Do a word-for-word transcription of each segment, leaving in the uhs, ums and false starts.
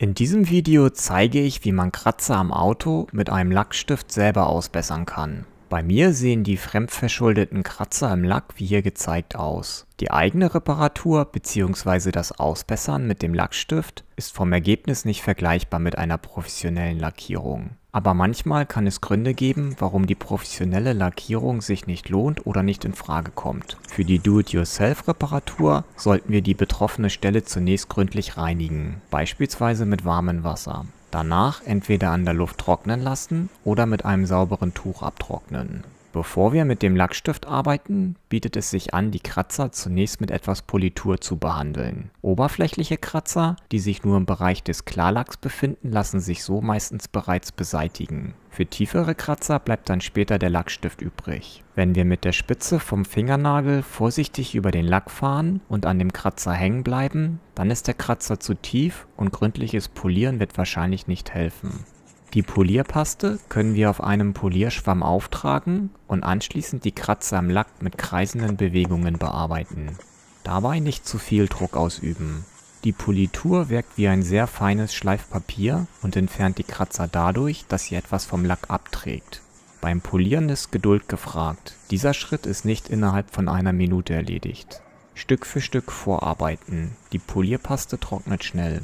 In diesem Video zeige ich, wie man Kratzer am Auto mit einem Lackstift selber ausbessern kann. Bei mir sehen die fremdverschuldeten Kratzer im Lack wie hier gezeigt aus. Die eigene Reparatur bzw. das Ausbessern mit dem Lackstift ist vom Ergebnis nicht vergleichbar mit einer professionellen Lackierung. Aber manchmal kann es Gründe geben, warum die professionelle Lackierung sich nicht lohnt oder nicht in Frage kommt. Für die Do-it-yourself-Reparatur sollten wir die betroffene Stelle zunächst gründlich reinigen, beispielsweise mit warmem Wasser. Danach entweder an der Luft trocknen lassen oder mit einem sauberen Tuch abtrocknen. Bevor wir mit dem Lackstift arbeiten, bietet es sich an, die Kratzer zunächst mit etwas Politur zu behandeln. Oberflächliche Kratzer, die sich nur im Bereich des Klarlacks befinden, lassen sich so meistens bereits beseitigen. Für tiefere Kratzer bleibt dann später der Lackstift übrig. Wenn wir mit der Spitze vom Fingernagel vorsichtig über den Lack fahren und an dem Kratzer hängen bleiben, dann ist der Kratzer zu tief und gründliches Polieren wird wahrscheinlich nicht helfen. Die Polierpaste können wir auf einem Polierschwamm auftragen und anschließend die Kratzer im Lack mit kreisenden Bewegungen bearbeiten. Dabei nicht zu viel Druck ausüben. Die Politur wirkt wie ein sehr feines Schleifpapier und entfernt die Kratzer dadurch, dass sie etwas vom Lack abträgt. Beim Polieren ist Geduld gefragt. Dieser Schritt ist nicht innerhalb von einer Minute erledigt. Stück für Stück vorarbeiten. Die Polierpaste trocknet schnell.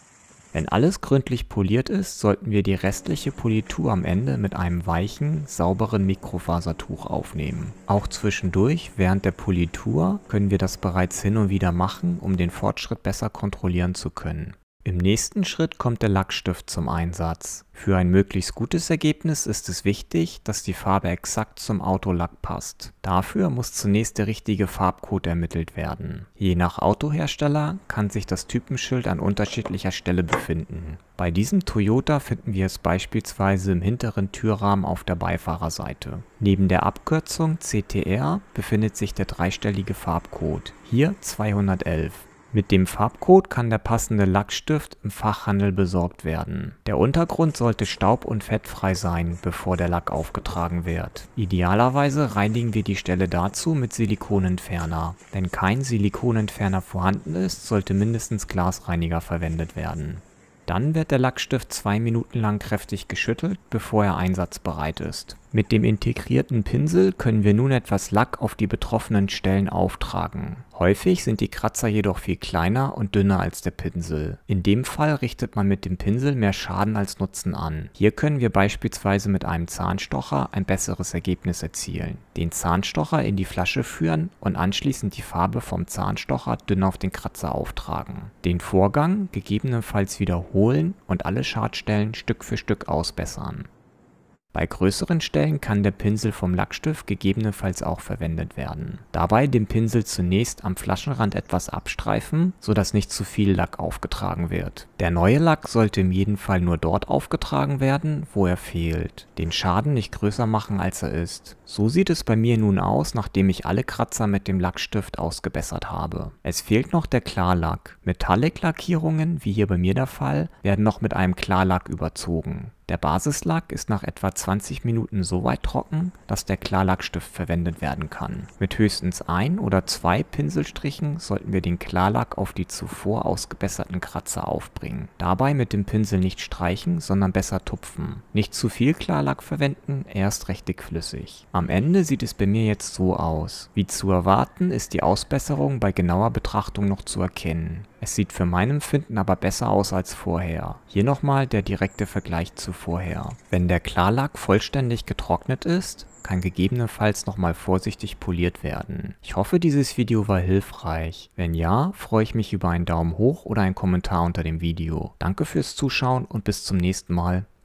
Wenn alles gründlich poliert ist, sollten wir die restliche Politur am Ende mit einem weichen, sauberen Mikrofasertuch aufnehmen. Auch zwischendurch, während der Politur, können wir das bereits hin und wieder machen, um den Fortschritt besser kontrollieren zu können. Im nächsten Schritt kommt der Lackstift zum Einsatz. Für ein möglichst gutes Ergebnis ist es wichtig, dass die Farbe exakt zum Autolack passt. Dafür muss zunächst der richtige Farbcode ermittelt werden. Je nach Autohersteller kann sich das Typenschild an unterschiedlicher Stelle befinden. Bei diesem Toyota finden wir es beispielsweise im hinteren Türrahmen auf der Beifahrerseite. Neben der Abkürzung C T R befindet sich der dreistellige Farbcode, hier zweihundertelf. Mit dem Farbcode kann der passende Lackstift im Fachhandel besorgt werden. Der Untergrund sollte staub- und fettfrei sein, bevor der Lack aufgetragen wird. Idealerweise reinigen wir die Stelle dazu mit Silikonentferner. Wenn kein Silikonentferner vorhanden ist, sollte mindestens Glasreiniger verwendet werden. Dann wird der Lackstift zwei Minuten lang kräftig geschüttelt, bevor er einsatzbereit ist. Mit dem integrierten Pinsel können wir nun etwas Lack auf die betroffenen Stellen auftragen. Häufig sind die Kratzer jedoch viel kleiner und dünner als der Pinsel. In dem Fall richtet man mit dem Pinsel mehr Schaden als Nutzen an. Hier können wir beispielsweise mit einem Zahnstocher ein besseres Ergebnis erzielen. Den Zahnstocher in die Flasche führen und anschließend die Farbe vom Zahnstocher dünn auf den Kratzer auftragen. Den Vorgang gegebenenfalls wiederholen und alle Schadstellen Stück für Stück ausbessern. Bei größeren Stellen kann der Pinsel vom Lackstift gegebenenfalls auch verwendet werden. Dabei den Pinsel zunächst am Flaschenrand etwas abstreifen, sodass nicht zu viel Lack aufgetragen wird. Der neue Lack sollte in jedem Fall nur dort aufgetragen werden, wo er fehlt. Den Schaden nicht größer machen, als er ist. So sieht es bei mir nun aus, nachdem ich alle Kratzer mit dem Lackstift ausgebessert habe. Es fehlt noch der Klarlack. Metallic-Lackierungen, wie hier bei mir der Fall, werden noch mit einem Klarlack überzogen. Der Basislack ist nach etwa zwanzig Minuten so weit trocken, dass der Klarlackstift verwendet werden kann. Mit höchstens ein oder zwei Pinselstrichen sollten wir den Klarlack auf die zuvor ausgebesserten Kratzer aufbringen. Dabei mit dem Pinsel nicht streichen, sondern besser tupfen. Nicht zu viel Klarlack verwenden, erst recht dickflüssig. Am Ende sieht es bei mir jetzt so aus. Wie zu erwarten, ist die Ausbesserung bei genauer Betrachtung noch zu erkennen. Es sieht für mein Empfinden aber besser aus als vorher. Hier nochmal der direkte Vergleich zu vorher. Wenn der Klarlack vollständig getrocknet ist, kann gegebenenfalls nochmal vorsichtig poliert werden. Ich hoffe, dieses Video war hilfreich. Wenn ja, freue ich mich über einen Daumen hoch oder einen Kommentar unter dem Video. Danke fürs Zuschauen und bis zum nächsten Mal.